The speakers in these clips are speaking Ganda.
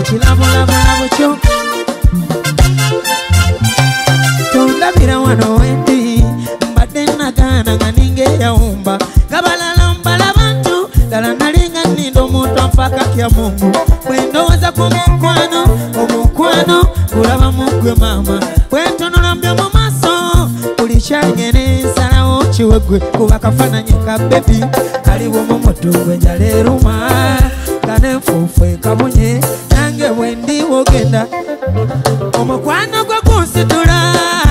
kirabulabula butyo tondabira wano wendi mbadde nagaana nga ninga eyawumba gabalala mbala bantu ddala nalinga nninda omuntu anfaakakya Mungu bwe ndowooza ku omukwano gulaba mugwe maama bwe ntunula mbyo mu maaso buli kyangene nsalawo kiwegwe kuba kafaananyi ka bebi kaliwo mu mutu gwe njala eruma nga n'enfuufu ekabunye nange bwe ndi wogenda omukwano gwe gunsitula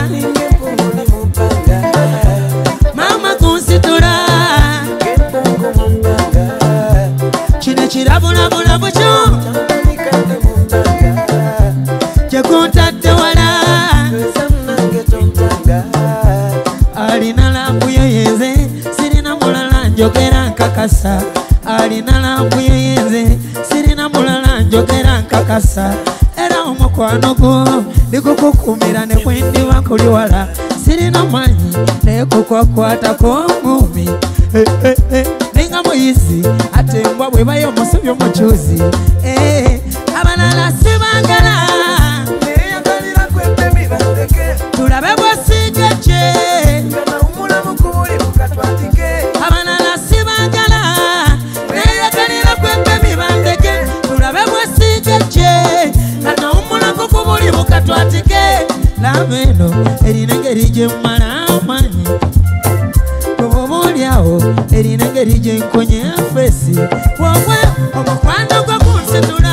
maama gunsitula kino kirabulabula bukyo kyekuntadde wala alina lampu yeyenze sirina mulala njogera nkakasa alina lampu yeyenze sirina mulala njogera nkakasa era omukwano gwo ndikukukumira ne bwendiba kuli wala sirina manyi naye kukwakwatako ngumi ninga muyizi ate mbwa bwe bayo omusubi omukyuzi abalala sibagala tulabe bwasiga kye abalala sibagala neyagalira kwempe mibandeke tulabe bwasiga kye kanawumulako ku buli bukatwatike laba eno erina engeri gye mmala amanyi kuba obaolyawo erina engeri gye nkonye afesi wowe omukwano gwe gunsitula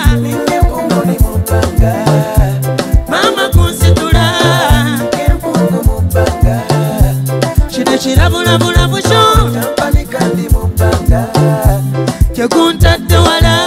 maama gunsitula kino kirabulabula bukyo kyekuntadde wala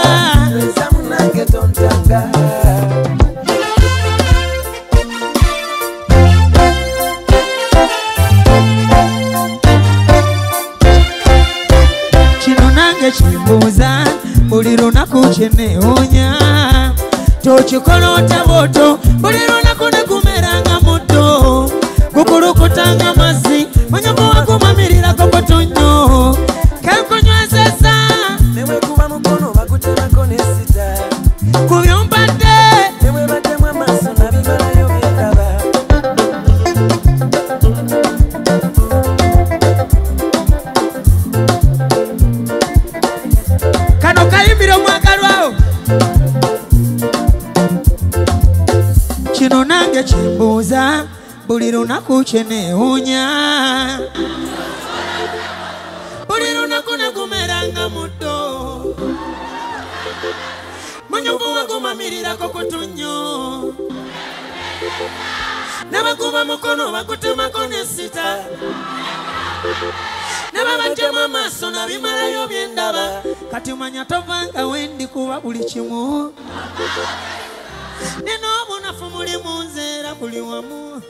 kino nange kimbuuza buli lunaku kyeneewuunya tokikola otaboto buli lunaku negumeranga muddo gukulukutanga mazzi munyogowa gumamirirako kotonyo kenkunywezeza newekuba mukono bagutemako nesita kubyompadde newebademu amaaso nabimalayo byendaba kano kayimbira omwagalwawo kino nange kimbuuza buli lunaku kyeneewuunya buli lunaku negumeranga muddo munyuvuwa gumamirirako kutunyo nebakuba mukono bakutemako nesita nebabajemu amaaso nabimalayo byendaba kati manya tovanga wendi kuba buli kimu nina obunafu muli munzeera buli wamu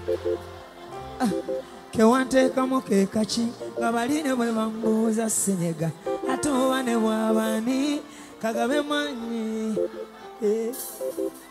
kewanteekamu keekaki nga baline bwe bambuuza senyega ate oba ne bwabani kagabe manyi